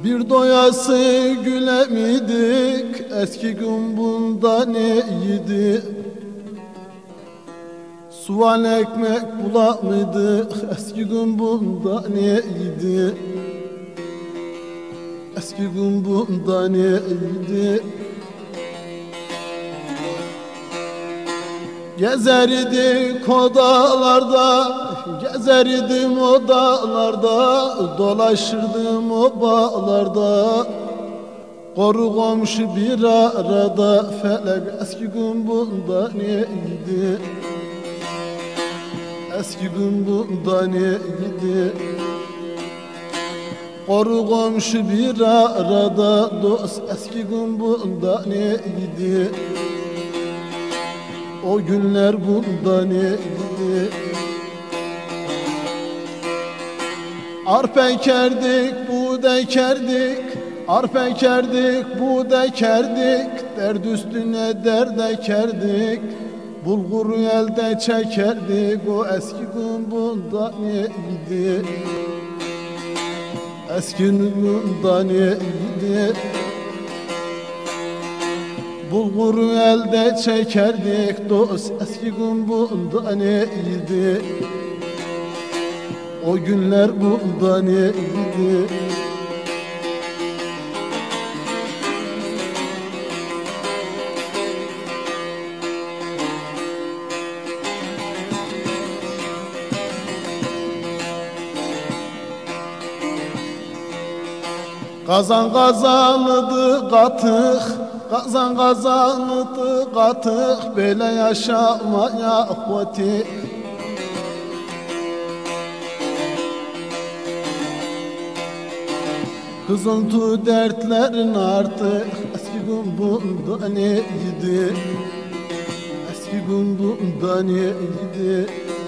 Bir doyası gülemedik, eski gün bundan iyiydi. Soğan ekmek bulamadık, eski gün bundan iyiydi. Eski gün bundan iyiydi. Gezerdik odalarda, gezerdim odalarda, dolaşırdım obalarda. Koru komşu bir arada, felek eski gün bundan iyiydi. Eski gün bundan iyiydi. Koru komşu bir arada, dost eski gün bundan iyiydi. O günler bundan iyiydi. Arpa ekerdik, buğday ekerdik, arpa ekerdik, buğday ekerdik, derd üstüne derd ekerdik, bulguru elde çekerdik. O eski gün bundan iyiydi. Eski gün bundan iyiydi. Bulguru elde çekerdik dost, eski gün bundan iyiydi. O günler bundan iyiydi. Kazan kazanıdı katık, kazan kazanıdı katık, böyle yaşamaya hoti. Kızıltı dertlerin artık, eski gün bundan iyiydi. Eski gün bundan iyiydi.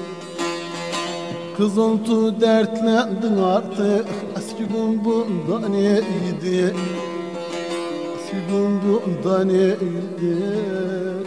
Kızıltı dertlendin artık, eski gün bundan iyiydi. Eski gün bundan iyiydi.